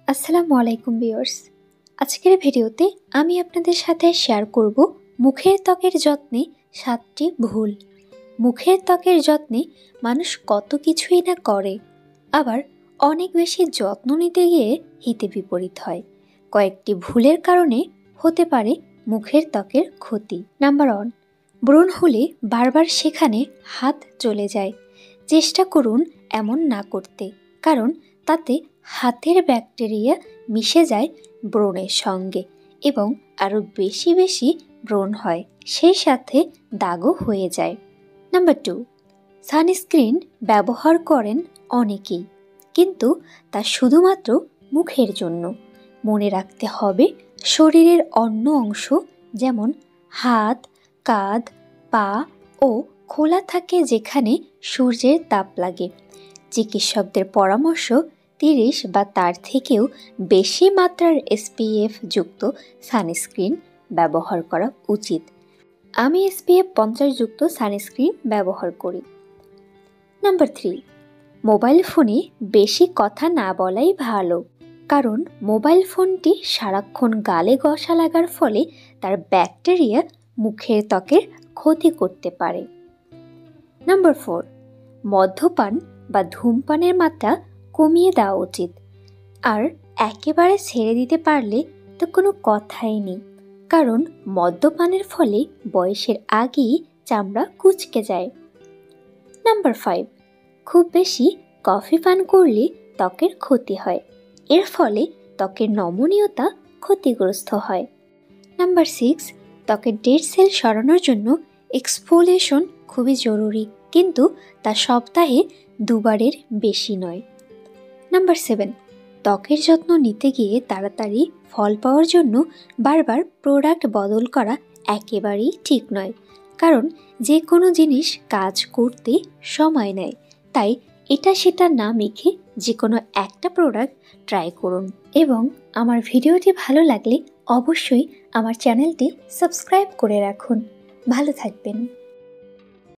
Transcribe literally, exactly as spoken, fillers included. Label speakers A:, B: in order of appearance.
A: আসসালামু আলাইকুম ভিউয়ার্স। আজকের ভিডিওতে আমি আপনাদের সাথে শেয়ার করব মুখের ত্বকের যত্নে সাতটি ভুল। মুখের ত্বকের যত্নে মানুষ কত কিছুই না করে, আবার অনেক বেশি যত্ন নিতে গিয়ে হিতে বিপরীত হয়। কয়েকটি ভুলের কারণে হতে পারে মুখের ত্বকের ক্ষতি। নাম্বার ওয়ান, ব্রণ হলে বারবার সেখানে হাত চলে যায়। চেষ্টা করুন এমন না করতে, কারণ তাতে হাতের ব্যাকটেরিয়া মিশে যায় ব্রণের সঙ্গে এবং আরও বেশি বেশি ব্রণ হয়, সেই সাথে দাগও হয়ে যায়। নাম্বার টু, সানস্ক্রিন ব্যবহার করেন অনেকেই, কিন্তু তা শুধুমাত্র মুখের জন্য। মনে রাখতে হবে শরীরের অন্য অংশ যেমন হাত, কাঁধ, পা ও খোলা থাকে যেখানে সূর্যের তাপ লাগে। চিকিৎসকদের পরামর্শ তিরিশ বা তার থেকেও বেশি মাত্রার এসপিএফ যুক্ত সানস্ক্রিন ব্যবহার করা উচিত। আমি এসপিএফ পঞ্চাশ যুক্ত সানস্ক্রিন ব্যবহার করি। নাম্বার থ্রি, মোবাইল ফোনে বেশি কথা না বলাই ভালো, কারণ মোবাইল ফোনটি সারাক্ষণ গালে ঘষা লাগার ফলে তার ব্যাকটেরিয়া মুখের ত্বকের ক্ষতি করতে পারে। নাম্বার ফোর, মদ্যপান বা ধূমপানের মাত্রা কমিয়ে দেওয়া উচিত, আর একেবারে ছেড়ে দিতে পারলে তো কোনো কথাই নেই, কারণ মদ্যপানের ফলে বয়সের আগেই চামড়া কুঁচকে যায়। নাম্বার ফাইভ, খুব বেশি কফি পান করলে ত্বকের ক্ষতি হয়, এর ফলে ত্বকের নমনীয়তা ক্ষতিগ্রস্ত হয়। নাম্বার সিক্স, ত্বকের ডেড সেল সরানোর জন্য এক্সফোলিয়েশন খুবই জরুরি, কিন্তু তা সপ্তাহে দুবারের বেশি নয়। নাম্বার সেভেন, ত্বকের যত্ন নিতে গিয়ে তাড়াতাড়ি ফল পাওয়ার জন্য বারবার প্রোডাক্ট বদল করা একেবারেই ঠিক নয়, কারণ যে কোনো জিনিস কাজ করতে সময় নেয়। তাই এটা সেটা না মেখে যে কোনো একটা প্রোডাক্ট ট্রাই করুন, এবং আমার ভিডিওটি ভালো লাগলে অবশ্যই আমার চ্যানেলটি সাবস্ক্রাইব করে রাখুন। ভালো থাকবেন।